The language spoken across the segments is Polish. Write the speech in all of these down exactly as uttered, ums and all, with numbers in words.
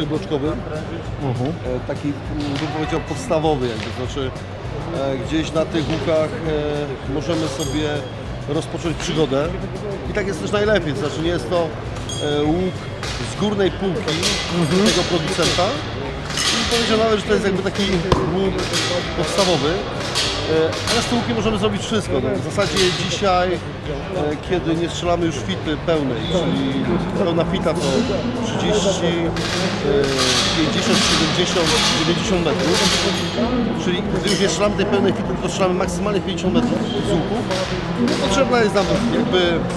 czterobloczkowy, Uh-huh. taki, bym powiedział, podstawowy jakby, znaczy gdzieś na tych łukach możemy sobie rozpocząć przygodę i tak jest też najlepiej, znaczy nie jest to łuk z górnej półki uh-huh. tego producenta i powiedział nawet, że to jest jakby taki łuk podstawowy. Ale z tym łukiem możemy zrobić wszystko. No, w zasadzie dzisiaj, kiedy nie strzelamy już fity pełnej, czyli pełna fita to trzydzieści, pięćdziesiąt, siedemdziesiąt, dziewięćdziesiąt metrów, czyli gdy już nie strzelamy tej pełnej fity, tylko strzelamy maksymalnie pięćdziesiąt metrów z łuku, potrzebna jest nam jakby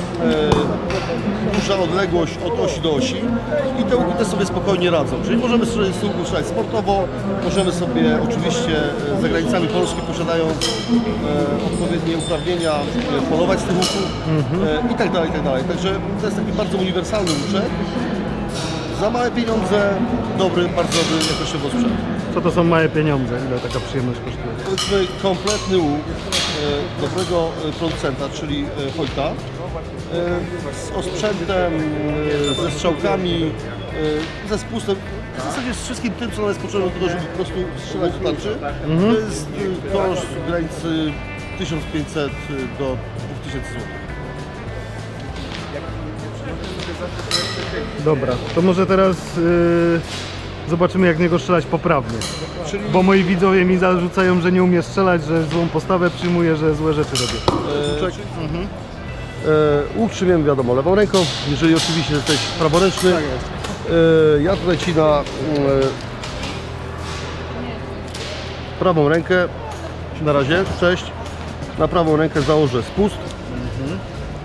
e, duża odległość od osi do osi i te łuki też sobie spokojnie radzą. Czyli możemy strzelać z łuku strzelać sportowo, możemy sobie oczywiście za granicami Polski posiadając e, odpowiednie uprawnienia e, polować z tych łuków e, i tak dalej, i tak dalej. Także to jest taki bardzo uniwersalny łuczek. Za małe pieniądze dobry, bardzo dobry jakościowo sprzęt. Co to są małe pieniądze? Ile taka przyjemność kosztuje? Powiedzmy kompletny łuk e, dobrego producenta, czyli e, Hojta, e, z osprzętem, e, ze strzałkami, e, ze spustem. W zasadzie z wszystkim tym, co nam jest potrzebne do tego, żeby po prostu strzelać do tarczy. Mhm. To jest e, koszt w granicy tysiąc pięćset do dwóch tysięcy złotych. Dobra, to może teraz yy, zobaczymy, jak niego strzelać poprawnie. Czyli... Bo moi widzowie mi zarzucają, że nie umie strzelać, że złą postawę przyjmuję, że złe rzeczy robię. E, mhm. e, łuk trzymiemy, wiadomo, lewą ręką, jeżeli oczywiście jesteś praworęczny. Tak jest. E, ja tutaj ci na e, prawą rękę, na razie, cześć, na prawą rękę założę spust. Mhm.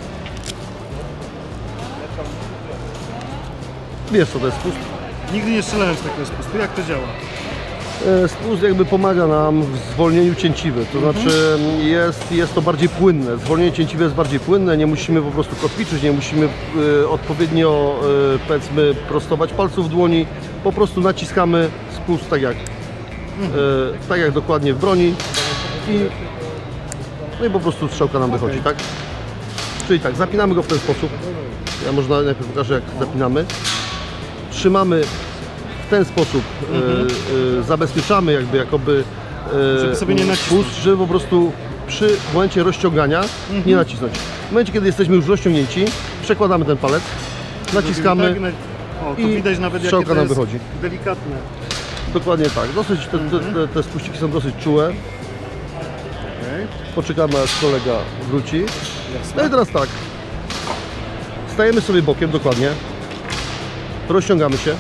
Wiesz, co to jest spust? Nigdy nie strzelałem z takiego spustu. Jak to działa? Spust jakby pomaga nam w zwolnieniu cięciwy, to mhm. znaczy jest, jest to bardziej płynne. Zwolnienie cięciwy jest bardziej płynne, nie musimy po prostu kotwiczyć, nie musimy y, odpowiednio y, powiedzmy prostować palców w dłoni, po prostu naciskamy spust tak jak, mhm. y, tak jak dokładnie w broni i, no i po prostu strzałka nam wychodzi, okay. tak? Czyli tak, zapinamy go w ten sposób. Ja może najpierw pokażę, jak zapinamy. Trzymamy w ten sposób, mhm. e, e, zabezpieczamy jakby jakoby e, żeby sobie nie nacisnąć, spust, żeby po prostu przy momencie rozciągania mhm. nie nacisnąć. W momencie, kiedy jesteśmy już rozciągnięci, przekładamy ten palec, naciskamy tak, o, to i widać nawet, strzałka jakie to nam wychodzi. Delikatne. Dokładnie tak. Dosyć, te, te, te, te spuściki są dosyć czułe. Okay. Poczekamy, aż kolega wróci. Jasne. No i teraz tak. Stajemy sobie bokiem dokładnie. Rozciągamy się.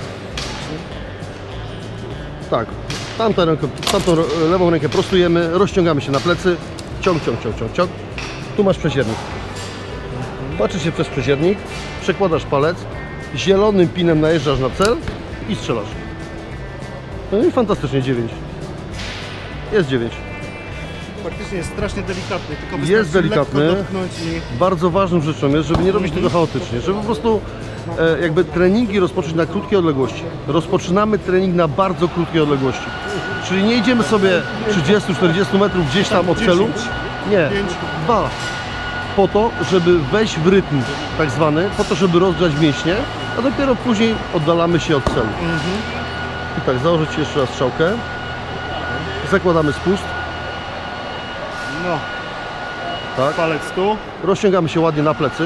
Tak, tamtą, rękę, tamtą lewą rękę prostujemy, rozciągamy się na plecy. Ciąg, ciąg, ciąg, ciąg, ciąg. Tu masz przeziernik. Patrzysz się przez przeziernik, przekładasz palec, zielonym pinem najeżdżasz na cel i strzelasz. No i fantastycznie, dziewięć. Jest dziewięć. Faktycznie jest strasznie delikatny, tylko jest delikatny. I... Bardzo ważną rzeczą jest, żeby nie robić tego chaotycznie, żeby po prostu e, jakby treningi rozpocząć na krótkiej odległości. Rozpoczynamy trening na bardzo krótkiej odległości. Czyli nie idziemy sobie trzydzieści czterdzieści metrów gdzieś tam od celu. Nie, dwa. Po to, żeby wejść w rytm tak zwany, po to, żeby rozgrzać mięśnie, a dopiero później oddalamy się od celu. Mhm. I tak, założę Ci jeszcze raz strzałkę. Zakładamy spust. No, tak. Palec tu. Rozciągamy się ładnie na plecy.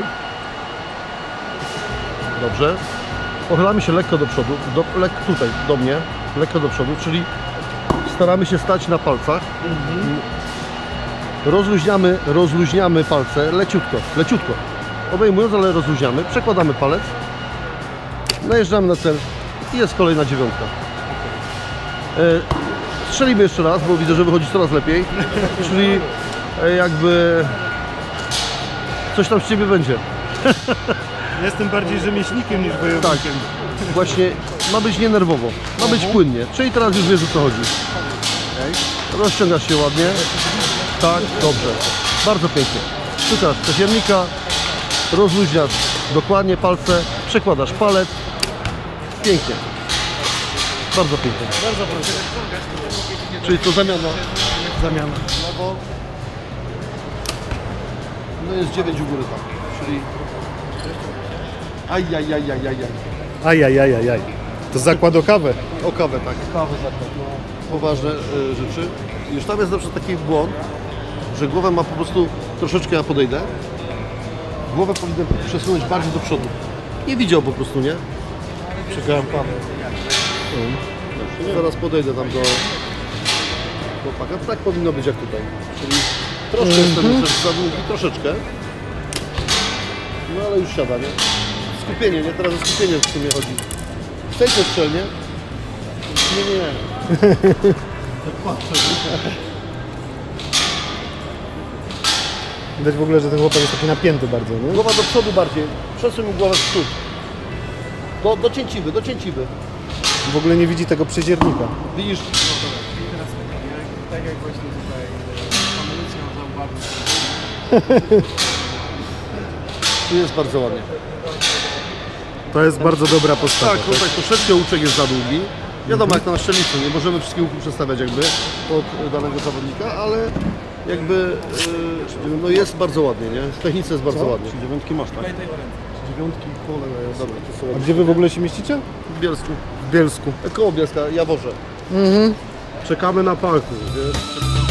Dobrze. Pochylamy się lekko do przodu, do, lekko tutaj, do mnie, lekko do przodu, czyli staramy się stać na palcach. Mhm. Rozluźniamy, rozluźniamy palce leciutko, leciutko. Obejmując, ale rozluźniamy. Przekładamy palec. Najeżdżamy na cel i jest kolejna dziewiątka. Strzelimy jeszcze raz, bo widzę, że wychodzi coraz lepiej. Czyli jakby coś tam z Ciebie będzie. Jestem bardziej rzemieślnikiem niż wojownikiem. Tak, właśnie ma być nienerwowo, ma być płynnie. Czyli teraz już wiesz, o co chodzi. Rozciągasz się ładnie. Tak, dobrze. Bardzo pięknie. Szukasz przeziernika, rozluźniasz dokładnie palce, przekładasz palec. Pięknie. Bardzo pięknie. Bardzo proszę. Czyli to zamiana. Zamiana. Lewo. No jest dziewięć u góry tam. Czyli... Ajajajajajaj. Ajajajajaj. To zakład o kawę. O kawę, tak. Kawę zakład, no. Poważne y, rzeczy. Już tam jest na przykład taki błąd, że głowę ma po prostu, troszeczkę ja podejdę, głowę powinien przesunąć bardziej do przodu. Nie widział po prostu, nie? Czekałem pana. Hmm. Zaraz podejdę tam do chłopaka. Tak powinno być jak tutaj. Czyli troszkę Mhm. jestem za długi, troszeczkę. No ale już siada, nie? Skupienie, nie? Teraz o skupienie w sumie chodzi. Stajcie strzelnie. Nie, nie. Widać w ogóle, że ten chłopak jest taki napięty bardzo, nie? Głowa do przodu bardziej. Przesuń mu głowę w przód. Do, do cięciwy, do cięciwy. W ogóle nie widzi tego przeziernika. Widzisz? Tak jak właśnie tutaj pan Lucjan zauważył. Tu jest bardzo ładnie. To jest bardzo dobra postawa. Tak, tutaj troszeczkę łuczek jest za długi. Wiadomo, jak to na strzelnicy, nie możemy wszystkich łuków przestawiać jakby pod danego zawodnika, ale jakby yy, no jest bardzo ładnie, nie? W technice jest bardzo ładnie. Dziewiątki masz, tak? Dziewiątki, cholera, jest. Dobra, to są A ładnie. gdzie wy w ogóle się mieścicie? W Bielsku. W Bielsku. Koło Bielska, Jaworze. Mhm. Czekamy na parku, wiesz?